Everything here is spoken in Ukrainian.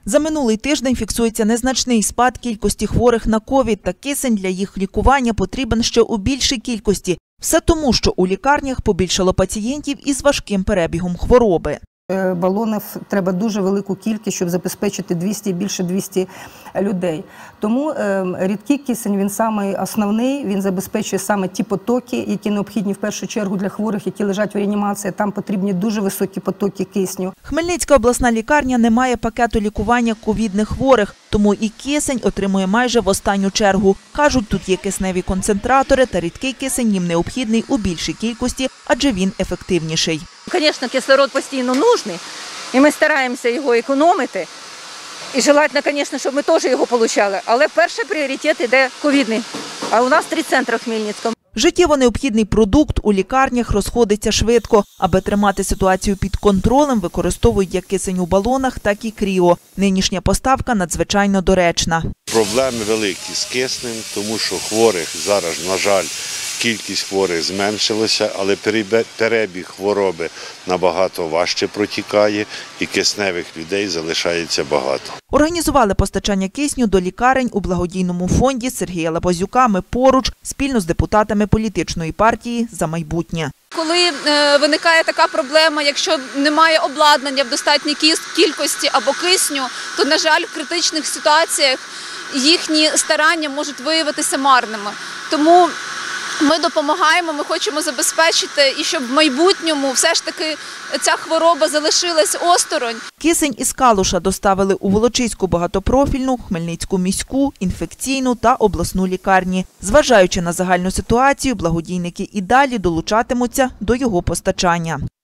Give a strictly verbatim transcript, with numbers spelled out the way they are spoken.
За минулий тиждень фіксується незначний спад кількості хворих на ковід, та кисень для їх лікування потрібен ще у більшій кількості. Все тому, що у лікарнях побільшало пацієнтів із важким перебігом хвороби. Балонів треба дуже велику кількість, щоб забезпечити двісті і більше двісті людей. Тому е, рідкий кисень, він самий основний, він забезпечує саме ті потоки, які необхідні в першу чергу для хворих, які лежать в реанімації. Там потрібні дуже високі потоки кисню. Хмельницька обласна лікарня не має пакету лікування ковідних хворих, тому і кисень отримує майже в останню чергу. Кажуть, тут є кисневі концентратори, та рідкий кисень їм необхідний у більшій кількості, адже він ефективніший. Звісно, кислород постійно нужний, і ми стараємося його економити. І желательно, звісно, щоб ми теж його отримали. Але перший пріоритет йде ковідний. А у нас три центри в Хмельницькому. Життєво необхідний продукт у лікарнях розходиться швидко. Аби тримати ситуацію під контролем, використовують як кисень у балонах, так і кріо. Нинішня поставка надзвичайно доречна. Проблеми великі з киснем, тому що хворих зараз, на жаль, кількість хворих зменшилася, але перебіг хвороби набагато важче протікає і кисневих людей залишається багато. Організували постачання кисню до лікарень у благодійному фонді Сергія Лабазюка «Ми поруч» спільно з депутатами політичної партії «За майбутнє». Коли виникає така проблема, якщо немає обладнання в достатній кількості або кисню, то, на жаль, в критичних ситуаціях їхні старання можуть виявитися марними. Тому ми допомагаємо, ми хочемо забезпечити, і щоб в майбутньому все ж таки ця хвороба залишилась осторонь. Кисень із Калуша доставили у Волочиську багатопрофільну, Хмельницьку міську, інфекційну та обласну лікарні. Зважаючи на загальну ситуацію, благодійники і далі долучатимуться до його постачання.